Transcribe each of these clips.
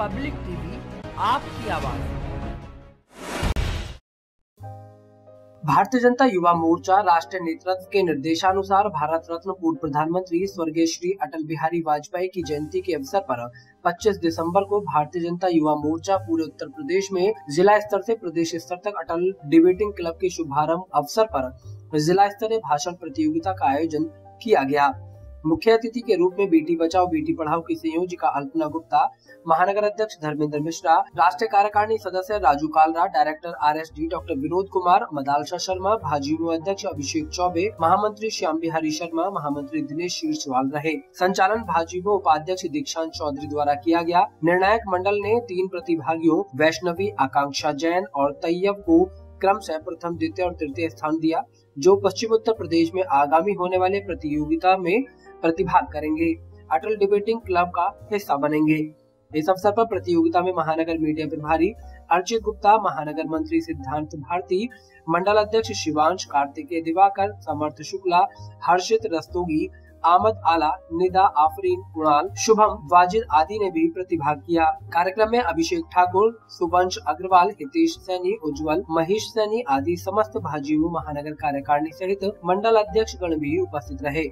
Public TV, आपकी आवाज। भारतीय जनता युवा मोर्चा राष्ट्रीय नेतृत्व के निर्देशानुसार भारत रत्न पूर्व प्रधानमंत्री स्वर्गीय श्री अटल बिहारी वाजपेयी की जयंती के अवसर पर 25 दिसंबर को भारतीय जनता युवा मोर्चा पूरे उत्तर प्रदेश में जिला स्तर से प्रदेश स्तर तक अटल डिबेटिंग क्लब के शुभारंभ अवसर पर जिला स्तरीय भाषण प्रतियोगिता का आयोजन किया गया। मुख्य अतिथि के रूप में बेटी बचाओ बेटी पढ़ाओ की संयोजिका अल्पना गुप्ता, महानगर अध्यक्ष धर्मेंद्र मिश्रा, राष्ट्रीय कार्यकारिणी सदस्य Raju Kalra, director RSD doctor Vinod Kumar, Madalsa Sharma, भाजयुमो अध्यक्ष अभिषेक चौबे, महामंत्री श्याम बिहारी शर्मा, महामंत्री दिनेश शीर्षवाल रहे। संचालन भाजयुमो उपाध्यक्ष दीक्षांत चौधरी द्वारा किया गया। निर्णायक मंडल ने 3 प्रतिभागियों वैष्णवी, आकांक्षा जैन और तैयब को क्रमशः प्रथम, द्वितीय और तृतीय स्थान दिया, जो पश्चिम उत्तर प्रदेश में आगामी होने वाले प्रतियोगिता में प्रतिभाग करेंगे, अटल डिबेटिंग क्लब का हिस्सा बनेंगे। इस अवसर पर प्रतियोगिता में महानगर मीडिया प्रभारी अर्चित गुप्ता, महानगर मंत्री सिद्धांत भारती, मंडल अध्यक्ष शिवांश, कार्तिकेय दिवाकर, समर्थ शुक्ला, हर्षित रस्तोगी, आमद आला, निदा आफरीन, कुणाल, शुभम, वाजिद आदि ने भी प्रतिभाग किया। कार्यक्रम में अभिषेक ठाकुर, सुवंश अग्रवाल, हितेश सैनी, उज्जवल, महेश सैनी आदि समस्त भाजयुमो महानगर कार्यकारिणी सहित मंडल अध्यक्ष गण भी उपस्थित रहे।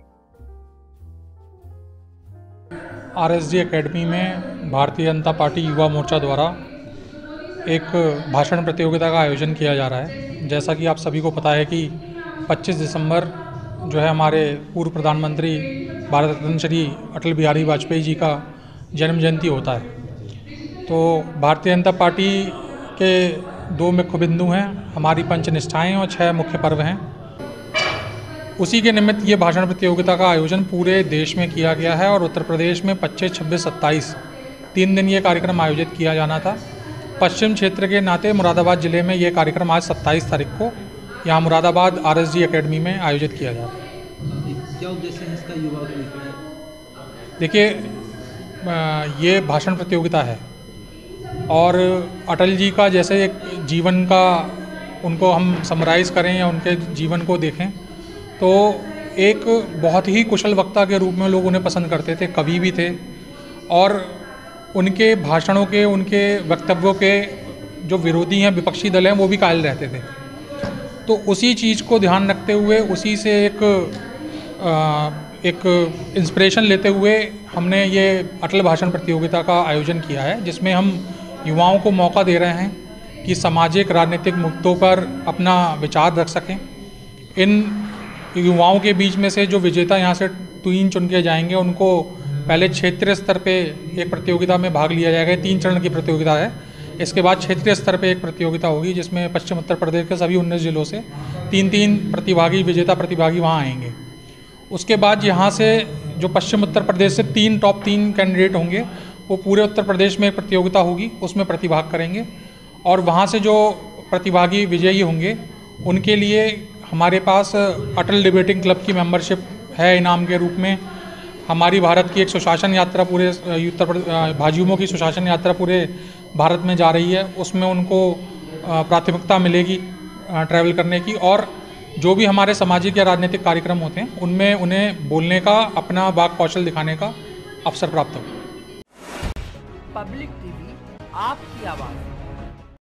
RSD एकेडमी में भारतीय जनता पार्टी युवा मोर्चा द्वारा एक भाषण प्रतियोगिता का आयोजन किया जा रहा है। जैसा कि आप सभी को पता है कि 25 दिसंबर जो है हमारे पूर्व प्रधानमंत्री भारत रत्न श्री अटल बिहारी वाजपेयी जी का जन्म जयंती होता है। तो भारतीय जनता पार्टी के 2 मुख्य बिंदु हैं, हमारी पंचनिष्ठाएँ और 6 मुख्य पर्व हैं। उसी के निमित्त ये भाषण प्रतियोगिता का आयोजन पूरे देश में किया गया है और उत्तर प्रदेश में 25, 26, 27 3 दिन ये कार्यक्रम आयोजित किया जाना था। पश्चिम क्षेत्र के नाते मुरादाबाद जिले में ये कार्यक्रम आज 27 तारीख को यहाँ मुरादाबाद RSD एकेडमी में आयोजित किया जा रहा है। क्या उद्देश्य है इसका युवाओं के लिए? देखिए, ये भाषण प्रतियोगिता है और अटल जी का जैसे एक जीवन का उनको हम समराइज़ करें या उनके जीवन को देखें तो एक बहुत ही कुशल वक्ता के रूप में लोग उन्हें पसंद करते थे, कवि भी थे और उनके भाषणों के, उनके वक्तव्यों के जो विरोधी हैं, विपक्षी दल हैं, वो भी कायल रहते थे। तो उसी चीज़ को ध्यान रखते हुए, उसी से एक इंस्पिरेशन लेते हुए हमने ये अटल भाषण प्रतियोगिता का आयोजन किया है, जिसमें हम युवाओं को मौका दे रहे हैं कि सामाजिक राजनीतिक मुद्दों पर अपना विचार रख सकें। इन युवाओं के बीच में से जो विजेता यहाँ से 3 चुन के जाएंगे, उनको पहले क्षेत्रीय स्तर पे एक प्रतियोगिता में भाग लिया जाएगा। 3 चरण की प्रतियोगिता है। इसके बाद क्षेत्रीय स्तर पे एक प्रतियोगिता होगी जिसमें पश्चिम उत्तर प्रदेश के सभी 19 जिलों से 3-3 प्रतिभागी, विजेता प्रतिभागी वहाँ आएंगे। उसके बाद यहाँ से जो पश्चिम उत्तर प्रदेश से टॉप 3 कैंडिडेट होंगे, वो पूरे उत्तर प्रदेश में एक प्रतियोगिता होगी, उसमें प्रतिभाग करेंगे और वहाँ से जो प्रतिभागी विजयी होंगे उनके लिए हमारे पास अटल डिबेटिंग क्लब की मेंबरशिप है इनाम के रूप में। हमारी भारत की एक सुशासन यात्रा पूरे भाजयुमो की सुशासन यात्रा पूरे भारत में जा रही है, उसमें उनको प्राथमिकता मिलेगी ट्रैवल करने की और जो भी हमारे सामाजिक या राजनीतिक कार्यक्रम होते हैं उनमें उन्हें बोलने का, अपना वाक कौशल दिखाने का अवसर प्राप्त होगा। पब्लिक टीवी, आपकी आवाज़।